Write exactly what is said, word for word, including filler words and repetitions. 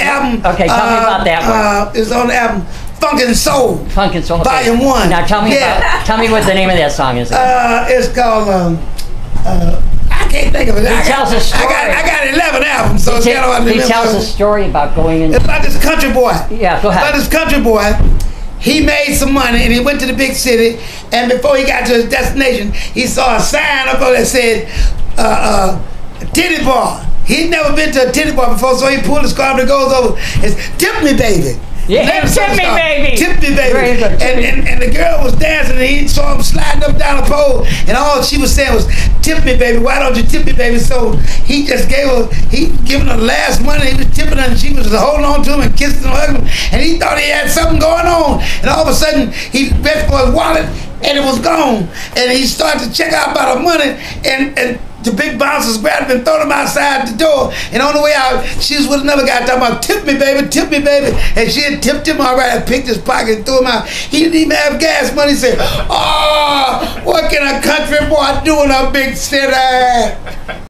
album. Okay, tell uh, me about that one. Uh, it's on the album Funk and Soul. Funk and Soul. Okay. Volume one. Now tell me yeah. about. Tell me what the name of that song is. Uh, it's called. Um, uh, I can't think of it. He I tells got, a story. I got, I got eleven albums, so he, it's kind of hard to He tells a story about going in. It's about this country boy. Yeah, go ahead. It's about this country boy. He made some money and he went to the big city, and before he got to his destination, he saw a sign up there that said, uh, uh, titty bar. He'd never been to a titty bar before, so he pulled his car and goes over. It's Tip Me Baby. Yeah, Tip Me Baby. Tip Me Baby. Good, and, and, and the girl was dancing, and he saw him sliding up down a pole, and all she was saying was, tip me, baby, why don't you tip me, baby? So he just gave her, he given her the last money, he was tipping her, and she was holding on to him and kissing him and hugging him, and he thought he had something going on, and all of a sudden, he reached for his wallet, and it was gone, and he started to check out about her money, and, and the big bouncers grabbed him and threw him outside the door. And on the way out, she was with another guy talking about, tip me, baby, tip me, baby. And she had tipped him all right and picked his pocket and threw him out. He didn't even have gas money. He said, oh, what can a country boy do in a big city?